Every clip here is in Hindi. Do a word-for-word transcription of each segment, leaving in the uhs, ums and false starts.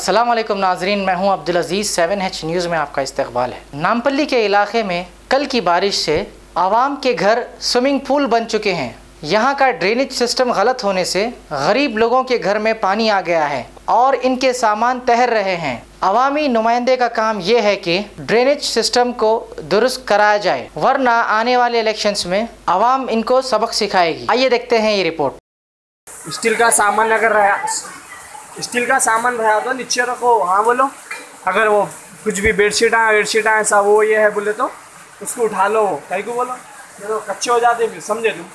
अस्सलाम वालेकुम नाजरीन, मैं हूं Abdul Aziz. Seven H news में आपका इस्तकबाल है। नामपल्ली के इलाके में कल की बारिश से आवाम के घर स्विमिंग पूल बन चुके हैं। यहाँ का ड्रेनेज सिस्टम गलत होने से गरीब लोगों के घर में पानी आ गया है और इनके सामान तैर रहे हैं। अवामी नुमाइंदे का काम यह है कि ड्रेनेज सिस्टम को दुरुस्त कराया जाए, वरना आने वाले इलेक्शंस में अवाम इनको सबक सिखाएगी। आइए देखते हैं ये रिपोर्ट। स्टील का सामान अगर रहा स्टील का सामान रहा तो नीचे रखो। हाँ बोलो। अगर वो कुछ भी बेडशीटा वेडशीटा ऐसा वो ये है बोले तो उसको उठा लो। कहीं को बोलो तो कच्चे हो जाते फिर, समझे तुम।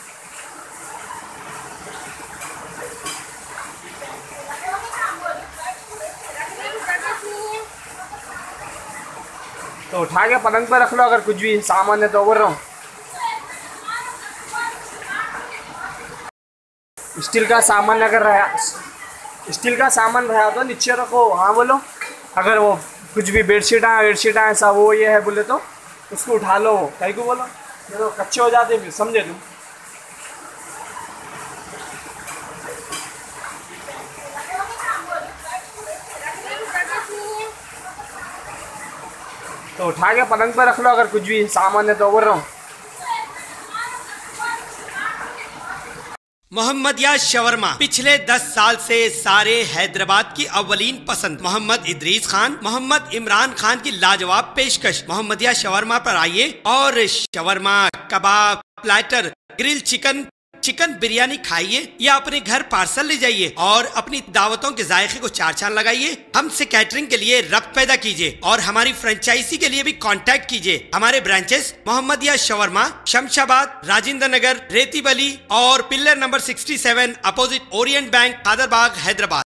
तो उठा के पलंग पे रख लो अगर कुछ भी सामान है तो। बोल रहा हूँ स्टील का सामान अगर रहा स्टील का सामान रहा तो नीचे रखो। हाँ बोलो। अगर वो कुछ भी बेडशीटा वेडशीटा ऐसा वो ये है बोले तो उसको उठा लो। कहीं को बोलो तो कच्चे हो जाते फिर, समझे तुम। तो उठा के पलंग पे रख लो अगर कुछ भी सामान है तो। बोल रहा हूँ मोहम्मदिया शवरमा पिछले दस साल से सारे हैदराबाद की अव्वलीन पसंद मोहम्मद इदरीस खान, मोहम्मद इमरान खान की लाजवाब पेशकश। मोहम्मदिया शवरमा पर आइए और shawarma, kebab, platter, grill chicken, chicken biryani खाइए या अपने घर पार्सल ले जाइए और अपनी दावतों के जायके को चार चांद लगाइए। हमसे कैटरिंग के लिए रब्त पैदा कीजिए और हमारी फ्रेंचाइजी के लिए भी कांटेक्ट कीजिए। हमारे ब्रांचेस मोहम्मदिया शवरमा, शमशाबाद, राजेंद्र नगर, रेती बली और पिल्लर नंबर सड़सठ opposite Orient bank, Kadarbagh, Hyderabad.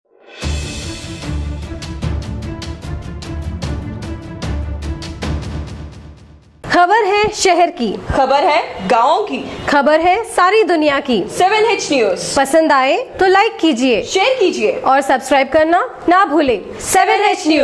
खबर है शहर की, खबर है गाँव की, खबर है सारी दुनिया की। सेवन एच न्यूज पसंद आए तो लाइक कीजिए, शेयर कीजिए और सब्सक्राइब करना ना भूलें। Seven H news.